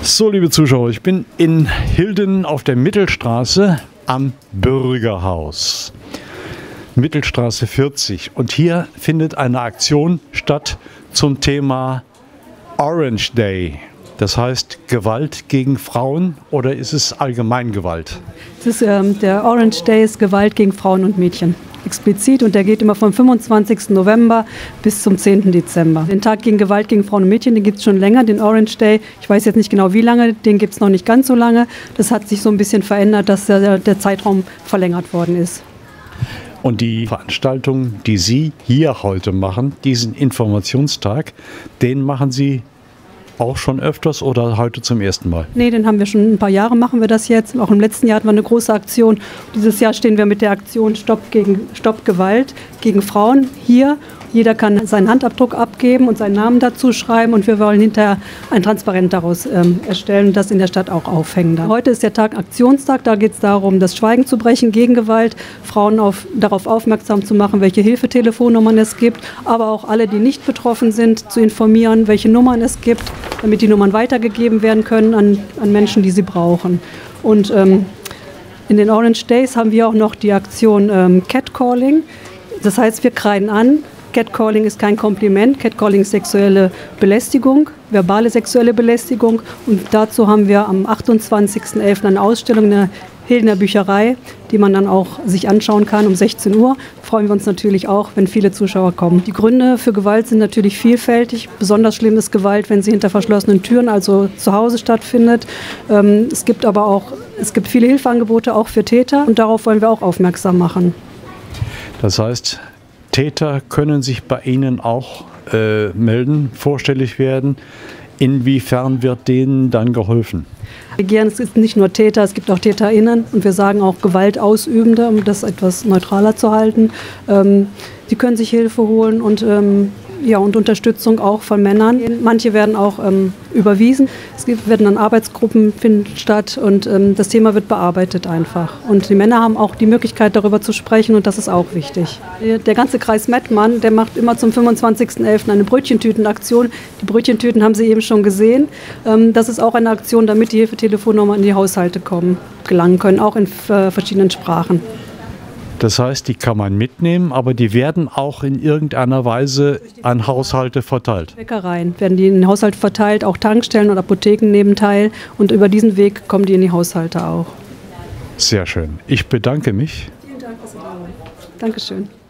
So, liebe Zuschauer, ich bin in Hilden auf der Mittelstraße am Bürgerhaus. Mittelstraße 40. Und hier findet eine Aktion statt zum Thema Orange Day. Das heißt Gewalt gegen Frauen, oder ist es allgemein Gewalt? Der Orange Day ist Gewalt gegen Frauen und Mädchen. Explizit, und der geht immer vom 25. November bis zum 10. Dezember. Den Tag gegen Gewalt gegen Frauen und Mädchen, den gibt es schon länger, den Orange Day. Ich weiß jetzt nicht genau wie lange, den gibt es noch nicht ganz so lange. Das hat sich so ein bisschen verändert, dass der Zeitraum verlängert worden ist. Und die Veranstaltung, die Sie hier heute machen, diesen Informationstag, den machen Sie auch schon öfters oder heute zum ersten Mal? Nee, den haben wir schon ein paar Jahre, machen wir das jetzt. Auch im letzten Jahr hatten wir eine große Aktion. Dieses Jahr stehen wir mit der Aktion Stopp Gewalt gegen Frauen hier. Jeder kann seinen Handabdruck abgeben und seinen Namen dazu schreiben, und wir wollen hinterher ein Transparent daraus erstellen und das in der Stadt auch aufhängen. Heute ist der Aktionstag, da geht es darum, das Schweigen zu brechen gegen Gewalt, Frauen darauf aufmerksam zu machen, welche Hilfetelefonnummern es gibt, aber auch alle, die nicht betroffen sind, zu informieren, welche Nummern es gibt, damit die Nummern weitergegeben werden können an Menschen, die sie brauchen. Und in den Orange Days haben wir auch noch die Aktion Catcalling. Das heißt, wir kreiden an. Catcalling ist kein Kompliment. Catcalling ist sexuelle Belästigung, verbale sexuelle Belästigung. Und dazu haben wir am 28.11. eine Ausstellung in der Hildener Bücherei, die man dann auch sich anschauen kann um 16 Uhr. Freuen wir uns natürlich auch, wenn viele Zuschauer kommen. Die Gründe für Gewalt sind natürlich vielfältig. Besonders schlimm ist Gewalt, wenn sie hinter verschlossenen Türen, also zu Hause, stattfindet. Es gibt viele Hilfeangebote auch für Täter, und darauf wollen wir auch aufmerksam machen. Das heißt, Täter können sich bei Ihnen auch melden, vorstellig werden. Inwiefern wird denen dann geholfen? Es ist nicht nur Täter, es gibt auch TäterInnen, und wir sagen auch Gewaltausübende, um das etwas neutraler zu halten. Die können sich Hilfe holen und Unterstützung auch von Männern. Manche werden auch überwiesen. Werden dann Arbeitsgruppen finden statt, und das Thema wird bearbeitet einfach. Und die Männer haben auch die Möglichkeit, darüber zu sprechen, und das ist auch wichtig. Der ganze Kreis Mettmann, der macht immer zum 25.11. eine Brötchentütenaktion. Die Brötchentüten haben Sie eben schon gesehen. Das ist auch eine Aktion, damit die Hilfetelefonnummer in die Haushalte gelangen können, auch in verschiedenen Sprachen. Das heißt, die kann man mitnehmen, aber die werden auch in irgendeiner Weise an Haushalte verteilt. Bäckereien werden die in den Haushalt verteilt, auch Tankstellen und Apotheken nehmen teil, und über diesen Weg kommen die in die Haushalte auch. Sehr schön. Ich bedanke mich. Vielen Dank, dass Sie da waren. Dankeschön.